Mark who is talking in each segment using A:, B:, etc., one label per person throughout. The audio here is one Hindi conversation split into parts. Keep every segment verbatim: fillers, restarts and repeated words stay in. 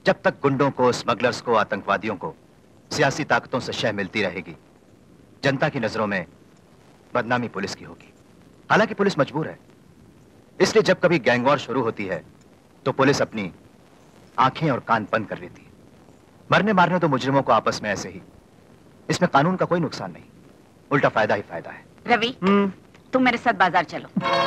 A: जब तक गुंडों को, स्मगलर्स को, आतंकवादियों को सियासी ताकतों से शह मिलती रहेगी, जनता की नजरों में बदनामी पुलिस की होगी। हालांकि पुलिस मजबूर है, इसलिए जब कभी गैंगवॉर शुरू होती है तो पुलिस अपनी आंखें और कान बंद कर लेती है। मरने मारने तो मुजरिमों को आपस में ऐसे ही, इसमें कानून का कोई नुकसान नहीं, उल्टा फायदा ही फायदा है।
B: रवि, तुम मेरे साथ बाजार चलो।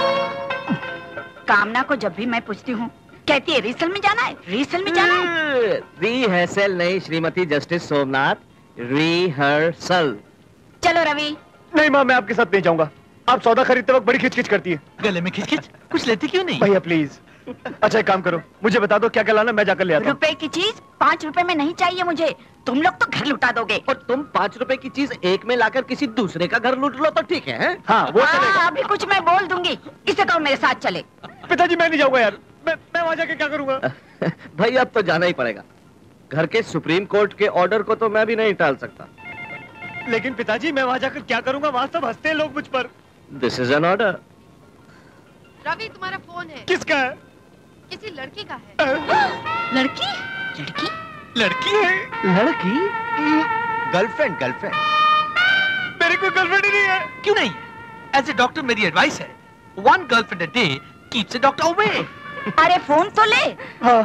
B: कामना को जब भी मैं पूछती हूँ कहती है रिहर्सल में जाना है, रिहर्सल में जाना है।
C: रिहर्सल नहीं श्रीमती जस्टिस सोमनाथ, रिहर्सल।
B: चलो रवि।
D: नहीं माँ, मैं आपके साथ नहीं जाऊंगा। आप सौदा खरीदते वक्त बड़ी खिचखिच करती है।
E: गले में खिचखिच? कुछ लेती क्यों नहीं?
D: भैया प्लीज। अच्छा एक काम करो, मुझे बता दो क्या क्या लाना, मैं जाकर ले आता हूँ।
B: रुपए की चीज पाँच रुपए में नहीं चाहिए मुझे, तुम लोग तो घर लुटा दोगे।
C: और तुम पाँच रुपए की चीज एक में लाकर किसी दूसरे का घर लूट लो तो ठीक है, है?
D: हाँ वो चलेगा।
B: अभी कुछ मैं बोल दूंगी, इसे कहो मेरे साथ चले।
D: पिताजी मैं नहीं जाऊंगा यार, मैं मैं वहाँ जाके क्या करूंगा?
C: भाई अब तो जाना ही पड़ेगा, घर के सुप्रीम कोर्ट के ऑर्डर को तो मैं भी नहीं टाल सकता।
D: लेकिन पिताजी मैं वहाँ जाकर क्या करूंगा, वहाँ सब हंसते हैं लोग मुझ पर।
C: This is an order.
F: Ravi तुम्हारा फोन है।
D: किसका है?
F: किसी लड़की का है।
B: लड़की? लड़की?
D: लड़की है?
C: लड़की?
A: Girlfriend girlfriend.
D: मेरी कोई गर्लफ्रेंड ही नहीं है।
E: क्यों नहीं है? एज ए डॉक्टर मेरी एडवाइस है, one girlfriend a day keeps a doctor away.
B: अरे फोन तो ले।
D: हाँ।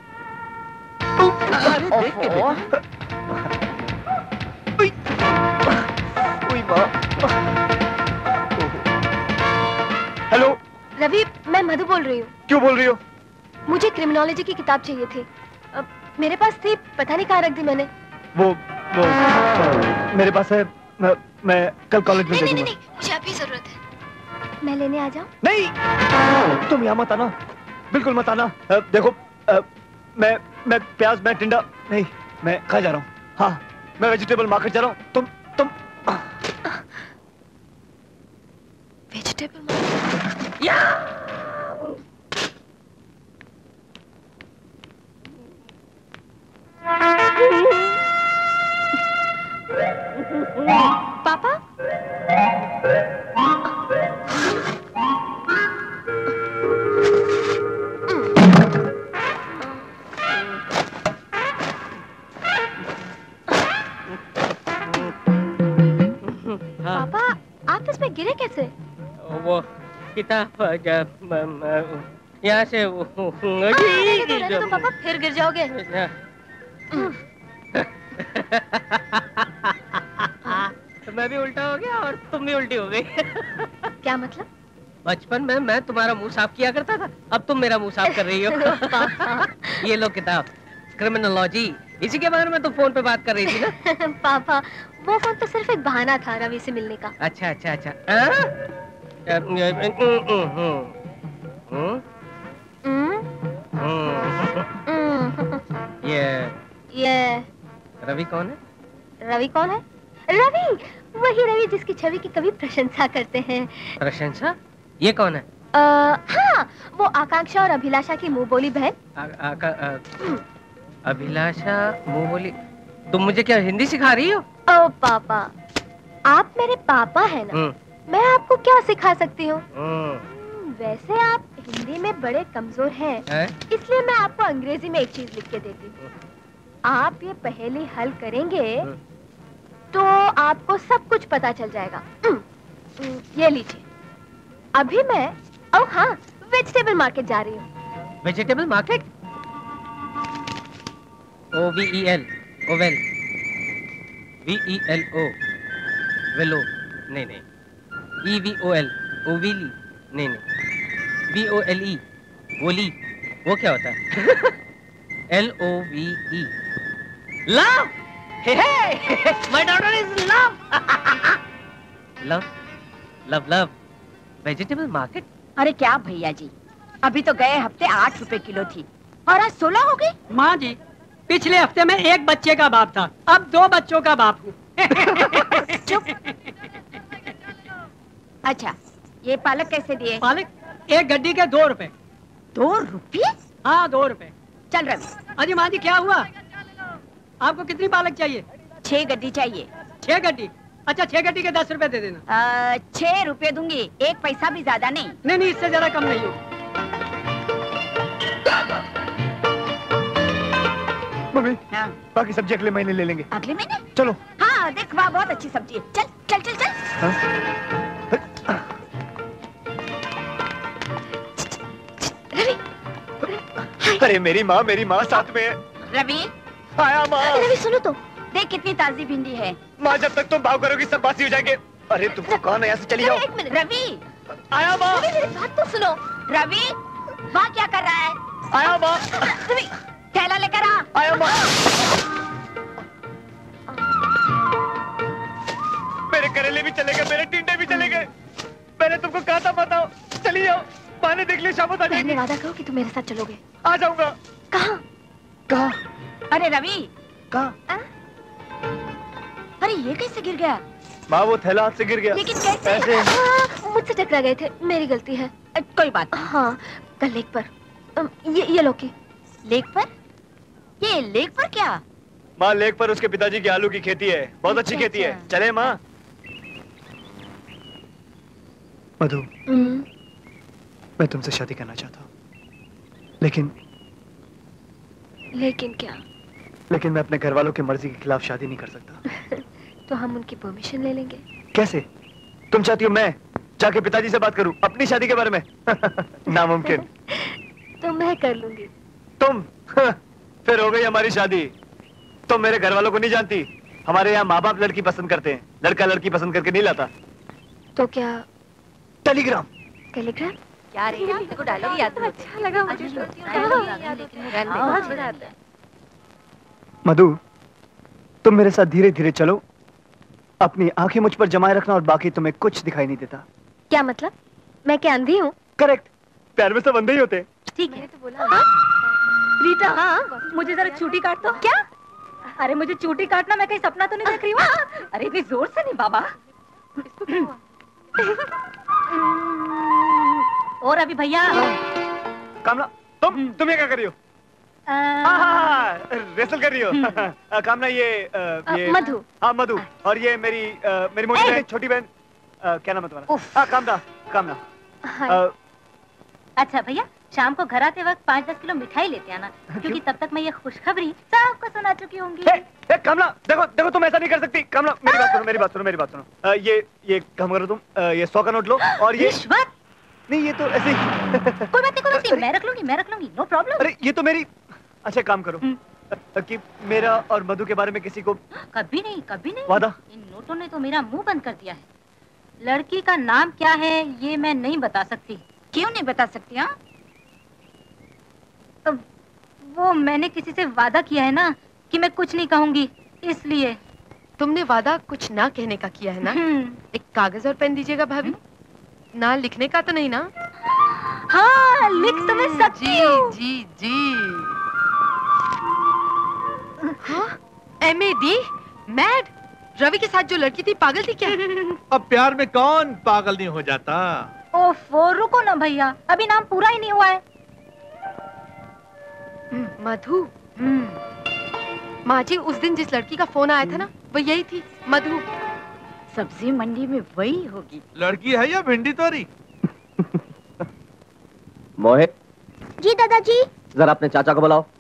C: अरे देख के देख।
D: हेलो
F: रवि, मैं मधु बोल रही हूँ।
D: क्यों बोल रही हो?
F: मुझे क्रिमिनोलॉजी की किताब चाहिए थी, अब मेरे पास थी, पता नहीं कहाँ रख दी मैंने।
D: वो वो मेरे पास है, मैं, मैं कल कॉलेज में
F: नहीं,
D: दे
F: नहीं,
D: दूंगा।
F: नहीं, मुझे अभी जरूरत है। मैं लेने आ जाऊँ?
D: नहीं, तुम यहाँ मत आना, बिल्कुल मत आना। अ, देखो अ, मैं मैं प्याज मैं टिंडा नहीं, मैं खा जा रहा हूँ। हाँ मैं वेजिटेबल मार्केट जा रहा हूँ। तुम तुम
F: वेजिटेबल मार्केट?
B: या!
F: पापा? पापा आप इसमें गिरे कैसे?
C: वो किताब यहाँ से
F: हाँ, रहने दो, रहने दो, पापा फिर गिर जाओगे।
C: मैं भी उल्टा हो गया और तुम भी उल्टी हो गई।
F: क्या मतलब?
C: बचपन में मैं तुम्हारा मुंह साफ किया करता था, अब तुम मेरा मुंह साफ कर रही हो। ये लो किताब, क्रिमिनोलॉजी, इसी के बारे में तो फोन पे बात कर रही थी ना।
F: पापा वो फोन तो सिर्फ एक बहाना था रवि से मिलने का।
C: अच्छा अच्छा अच्छा। ये
F: ये
C: रवि कौन है?
F: रवि कौन है? रवि, वही रवि जिसकी छवि की कभी प्रशंसा करते हैं।
C: प्रशंसा? ये कौन है?
F: आ, हाँ, वो आकांक्षा और अभिलाषा की मुंह बोली बहन।
C: आ, आका, आ, अभिलाषा मुंह बोली? तुम मुझे क्या हिंदी सिखा रही हो?
F: ओ पापा, आप मेरे पापा हैं ना, मैं आपको क्या सिखा सकती हूँ? वैसे आप हिंदी में बड़े कमजोर हैं,
C: है? इसलिए
F: मैं आपको अंग्रेजी में एक चीज लिख के देती हूँ। आप ये पहेली हल करेंगे तो आपको सब कुछ पता चल जाएगा। ये लीजिए। अभी मैं ओ हाँ वेजिटेबल मार्केट जा रही हूँ।
C: Vegetable market? O V E L, ओवेल, वी ई एल ओ, वेलो, नहीं नहीं, ई वी ओ एल, ओविली, नहीं नहीं, वी ओ एल ई, वोली, वो क्या होता है? L O V E, love, hey hey, my daughter is love, love, love love, vegetable market?
B: अरे क्या भैया जी, अभी तो गए हफ्ते आठ रुपए किलो थी और आज सोलह हो गई।
G: माँ जी, पिछले हफ्ते में एक बच्चे का बाप था, अब दो बच्चों का बाप हूँ।
B: चुप। अच्छा, ये पालक कैसे दिए?
G: पालक एक गड्डी के दो रुपए।
B: दो रुपये?
G: हाँ दो रुपए।
B: चल रवि।
G: अजी माँ जी क्या हुआ? आपको कितनी पालक चाहिए?
B: छह गड्डी चाहिए।
G: छह गड्डी? अच्छा छह गड्डी के दस रुपए दे देना।
B: आ, छह रुपए दूंगी, एक पैसा भी ज्यादा नहीं।
G: नहीं नहीं, इससे जरा कम नहीं हो।
D: मम्मी
B: हाँ।
D: बाकी सब्जी अगले महीने ले लेंगे।
B: अगले महीने?
D: चलो।
B: हाँ देख वहाँ बहुत अच्छी सब्जी है, चल चल चल चल।
D: हाँ?
F: रवि,
D: अरे मेरी माँ मेरी माँ साथ में है।
B: रवि
D: आया माँ।
F: रवि सुनो तो।
B: देख कितनी ताजी भिंडी है।
D: माँ जब तक तुम भाव करोगी सब बासी हो जाएंगे। अरे तुमको कौन है, यहाँ से चली जाओ।
B: एक मिनट रवि,
D: आया माँ।
F: रवि मेरी बात तो सुनो।
B: रवि वहाँ क्या कर रहा है?
D: आया माँ।
F: रवि
B: थैला लेकर आ।
D: आया माँ। मेरे करेले भी चले गए, मेरे टिंडे भी चले गए। मैंने तुमको कहा था बताओ, चली जाओ। माँ ने देख लिया शाम को आ जाएगी।
F: वादा करो कि तुम मेरे साथ चलोगे।
D: आ जाऊंगा।
F: कहाँ?
D: कहाँ?
B: अरे रवि
D: कहाँ?
B: अरे ये कैसे गिर गया?
D: माँ वो थैला हाथ से गिर गया।
B: लेकिन कैसे?
D: ऐसे।
F: हाँ, मुझसे टकरा गए थे, मेरी गलती है।
B: अ, कोई बात नहीं।
F: हाँ कल लेक पर अम, ये ये लो की।
B: लेक पर? ये लेक पर क्या?
D: माँ लेक पर उसके पिताजी की आलू की खेती है, बहुत अच्छी
B: अच्छा,
D: खेती है।
B: अच्छा।
D: चले माँ। मधु
F: हम्म,
D: मैं तुमसे शादी करना चाहता हूँ, लेकिन
F: लेकिन क्या?
D: लेकिन मैं अपने घर वालों की मर्जी के खिलाफ शादी नहीं कर सकता।
F: तो हम उनकी परमिशन ले लेंगे।
D: कैसे? तुम चाहती हो मैं जाके पिताजी से बात करूं अपनी शादी के बारे में? नामुमकिन।
F: तो मैं कर लूंगी।
D: तुम? फिर हो गई हमारी शादी। तुम मेरे घर वालों को नहीं जानती, हमारे यहाँ माँ बाप लड़की पसंद करते हैं, लड़का लड़की पसंद करके नहीं लाता।
F: तो क्या?
D: टेलीग्राम।
F: टेलीग्राम?
B: क्या रे यार, तेरे को डायलॉग याद नहीं?
F: अच्छा लगा मुझे।
B: बहुत बड़ा है।
D: मधु तुम मेरे साथ धीरे धीरे चलो, अपनी आंखें मुझ पर जमाए रखना और बाकी तुम्हें कुछ दिखाई नहीं देता।
F: क्या मतलब? मैं क्या अंधी हूँ?
D: करेक्ट, प्यार में सब अंधे ही होते हैं।
F: ठीक है। तो बोला
G: हाँ? रीटा हाँ मुझे जरा चूटी काट दो।
F: क्या?
G: अरे मुझे चूटी काटना, मैं कहीं सपना तो नहीं देख रही हूँ? अरे इतनी जोर से नहीं बाबा। और अभी भैया
D: कामला तुम तुम ये क्या कर रही हो?
G: आ,
D: हाँ हाँ हाँ रेसल कर रही हो। आ, कामना ये आ, ये
F: मधु।
D: हाँ मधु, और ये मेरी आ, मेरी मोटी बहन, छोटी बहन, आ, क्या नाम है तुम्हारा? हाँ कामना कामना।
F: हाय।
D: आ,
G: अच्छा भैया शाम को घर आते वक्त पाँच दस किलो मिठाई लेते आना, क्योंकि तब तक मैं ये खुशखबरी सबको सुना चुकी होंगी।
D: ए, ए, कमला देखो देखो तुम ऐसा नहीं कर सकती। कमला मेरी बात सुनो, मेरी बात सुनो, मेरी बात सुनो। आ, ये ये काम करो तुम, आ, ये सौ का नोट लो और ये
G: रिश्वत?
D: नहीं ये तो ऐसे ही।
G: कोई बात नहीं कोई बात नहीं, मैं रख लूंगी मैं रख लूंगी, नो प्रॉब्लम।
D: अरे ये तो मेरी। अच्छा काम करो कि मेरा और मधु के बारे में किसी को
G: कभी नहीं कभी नहीं।
D: वादा?
G: इन नोटों ने तो मेरा मुंह बंद कर दिया है। लड़की का नाम क्या है ये मैं नहीं बता सकती।
B: क्यों नहीं बता सकती? हाँ
G: अब वो मैंने किसी से वादा किया है ना कि मैं कुछ नहीं कहूंगी, इसलिए।
H: तुमने वादा कुछ ना कहने का किया है ना? एक कागज और पेन दीजिएगा भाभी। ना लिखने का तो नहीं ना?
G: हाँ लिख तो मैं सकती
H: जी
G: हूँ।
H: जी जी। हाँ M A D mad. Ravi के साथ जो लड़की थी पागल थी क्या?
E: अब प्यार में कौन पागल नहीं हो जाता?
G: ओफो रुको ना भैया, अभी नाम पूरा ही नहीं हुआ है।
H: मधु। माँ जी उस दिन जिस लड़की का फोन आया था ना वो यही थी, मधु।
B: सब्जी मंडी में वही होगी।
E: लड़की है या भिंडी तोरी?
A: मोहित
F: जी दादाजी।
A: जरा अपने चाचा को बुलाओ।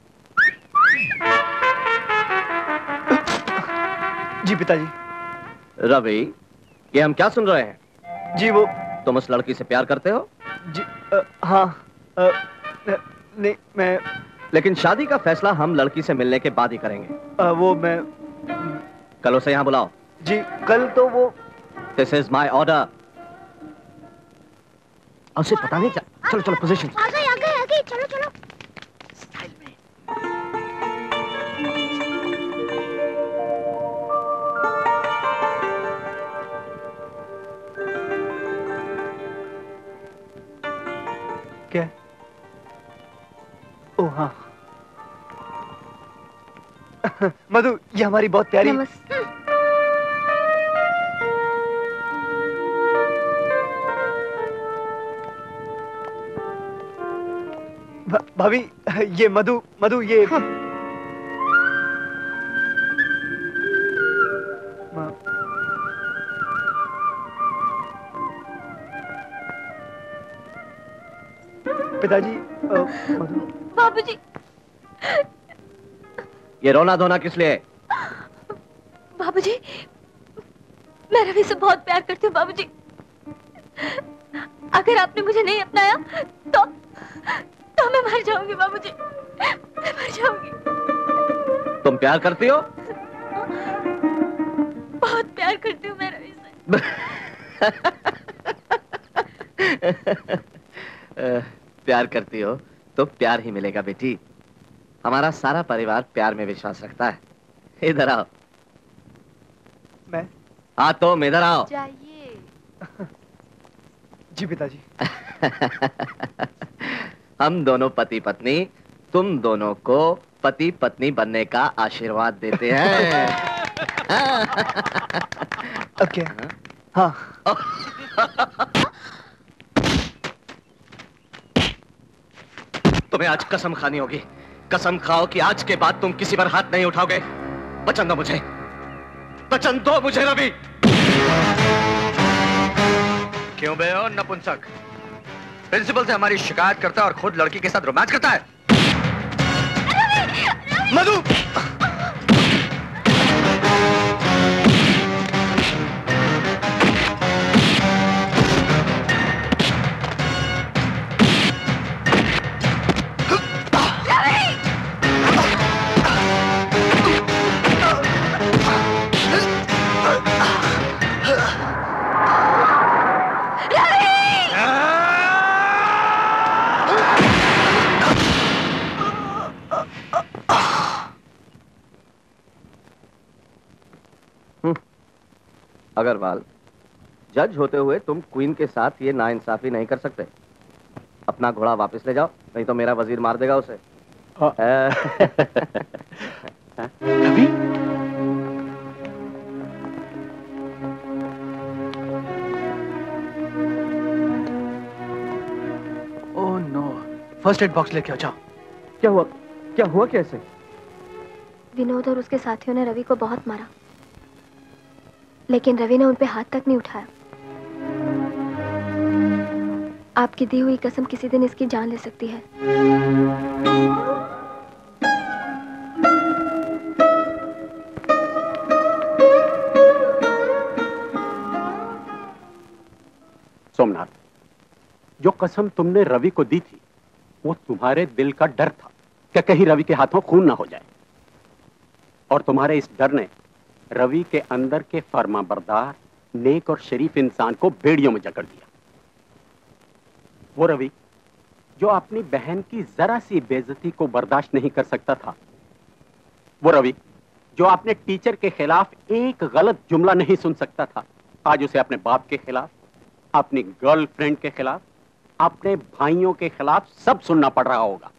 D: जी पिताजी।
A: रवि ये हम क्या सुन रहे हैं?
D: जी वो
A: तुम उस लड़की से प्यार करते हो?
D: जी आ, हाँ आ, नहीं मैं
A: लेकिन शादी का फैसला हम लड़की से मिलने के बाद ही करेंगे।
D: आ, वो मैं
A: कल उसे यहाँ बुलाओ।
D: जी कल तो वो
A: दिस इज माई ऑर्डर। उसे पता नहीं चल। चलो चलो पोजीशन।
F: आ गई आ गई आ गई, चलो चलो।
D: क्या? ओ हाँ मधु ये हमारी बहुत प्यारी।
F: नमस्ते।
D: भा- भाभी ये मधु मधु ये
H: हाँ।
D: माँ- पिताजी अ, मधु
F: बाबूजी
I: ये रोना धोना किस लिए?
F: बाबूजी, मैं रवि से बहुत प्यार करती हूँ बाबूजी। अगर आपने मुझे नहीं अपनाया तो तो मैं मर जाऊंगी बाबूजी, मैं मर जाऊंगी।
I: तुम प्यार करती हो?
F: बहुत प्यार करती हूँ मैं रवि से।
I: प्यार करती हो तो प्यार ही मिलेगा बेटी। हमारा सारा परिवार प्यार में विश्वास रखता है। इधर आओ।
D: मैं?
I: हाँ तुम इधर आओ।
H: जाइए।
D: जी पिताजी।
I: हम दोनों पति पत्नी तुम दोनों को पति पत्नी बनने का आशीर्वाद देते हैं।
D: ओके। हाँ।
I: तुम्हें आज कसम खानी होगी। कसम खाओ कि आज के बाद तुम किसी पर हाथ नहीं उठाओगे। वचन दो मुझे, वचन दो मुझे रवि।
A: क्यों बे हो नपुंसक? प्रिंसिपल से हमारी शिकायत करता है और खुद लड़की के साथ रोमांस करता है। मधु!
I: अग्रवाल, जज होते हुए तुम क्वीन के साथ ये नाइंसाफी नहीं कर सकते। अपना घोड़ा वापस ले जाओ, नहीं तो मेरा वजीर मार देगा उसे।
J: Ravi?
E: Oh no, first aid box लेके आ जाओ।
I: क्या हुआ? क्या हुआ कैसे?
F: विनोद और उसके साथियों ने रवि को बहुत मारा, लेकिन रवि ने उन पे हाथ तक नहीं उठाया। आपकी दी हुई कसम किसी दिन इसकी जान ले सकती है।
J: सोमनाथ, जो कसम तुमने रवि को दी थी वो तुम्हारे दिल का डर था कि कहीं रवि के हाथों खून ना हो जाए, और तुम्हारे इस डर ने रवि के अंदर के फर्माबरदार, नेक और शरीफ इंसान को बेड़ियों में जकड़ दिया। वो रवि जो अपनी बहन की जरा सी बेइज्जती को बर्दाश्त नहीं कर सकता था, वो रवि जो अपने टीचर के खिलाफ एक गलत जुमला नहीं सुन सकता था, आज उसे अपने बाप के खिलाफ, अपनी गर्लफ्रेंड के खिलाफ, अपने भाइयों के खिलाफ सब सुनना पड़ रहा होगा।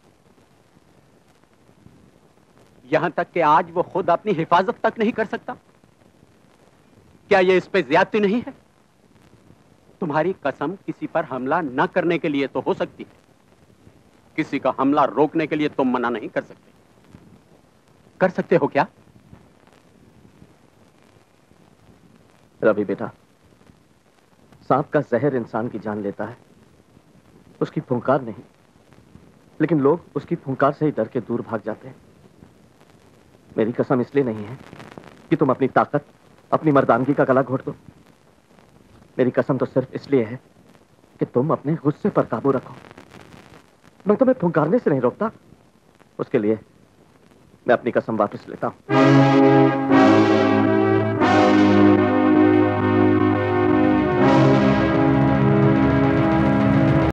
J: यहां तक कि आज वो खुद अपनी हिफाजत तक नहीं कर सकता। क्या ये इस पे ज्यादती नहीं है? तुम्हारी कसम किसी पर हमला न करने के लिए तो हो सकती है, किसी का हमला रोकने के लिए तुम मना नहीं कर सकते। कर सकते हो क्या?
I: रवि बेटा, सांप का जहर इंसान की जान लेता है, उसकी फुंकार नहीं, लेकिन लोग उसकी फुंकार से ही डर के दूर भाग जाते हैं। मेरी कसम इसलिए नहीं है कि तुम अपनी ताकत, अपनी मर्दानगी का गला घोट दो। मेरी कसम तो सिर्फ इसलिए है कि तुम अपने गुस्से पर काबू रखो। मैं तुम्हें फुंकारने से नहीं रोकता, उसके लिए मैं अपनी कसम वापस लेता हूं।